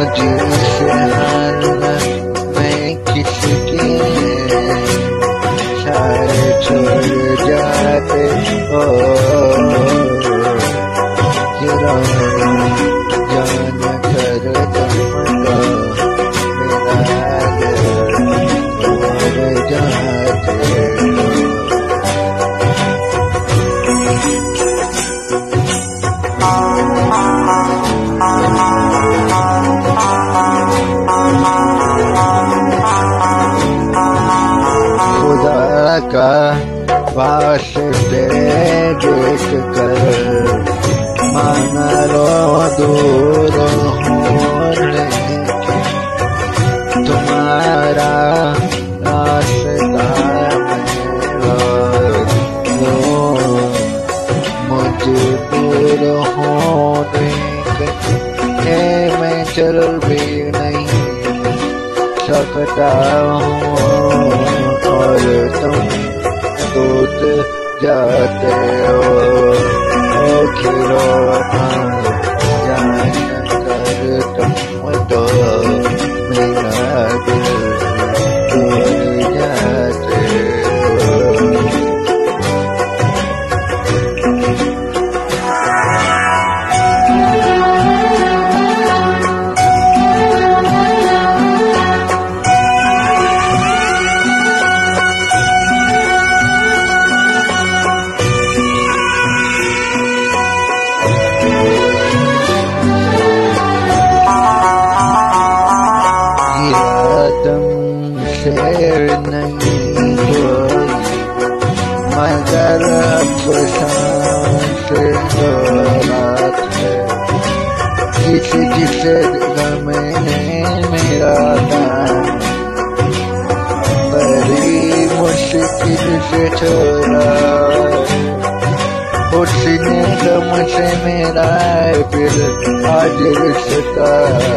जिस हाल में किसके सारे छोड़ जाते हो, जान कर तुमको मेरा दिल छोड़ जाते हो। खुदा का वास्ते देख कर माना लो दूर होने तुम्हारा रास्ता मुझे दूर होने के मैं चल भी नहीं सकता हूँ और तुम टूट जाते हो। खिलौना जान कर तुम तो मेरा दिल छोड़ जाते हो। तुमसे नहीं कोई मगर सांस रात है जिसे गम ने मेरा बड़ी मुश्किल से छोड़ा, उसने गम से मेरा फिर आज रिश्ता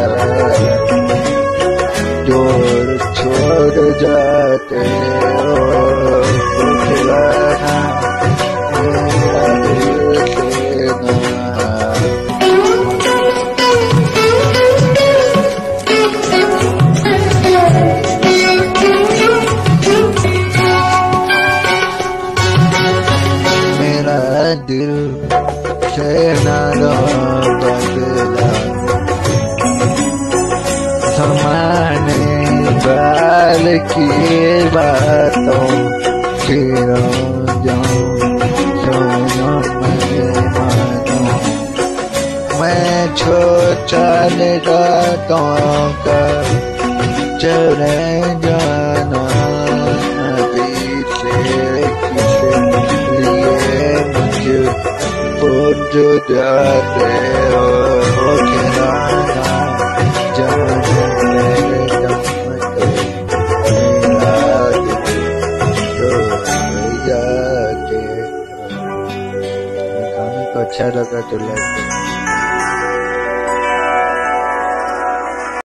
जोड़ छोड़ जाते हो। खिलाना मेरा दिल देना मेरा दिल से ना बदला समाने बाल की बातों फिर जाऊं मैं चले जातों का चले जाना अभी से किसी लिए मुझे पूछ जाते हो।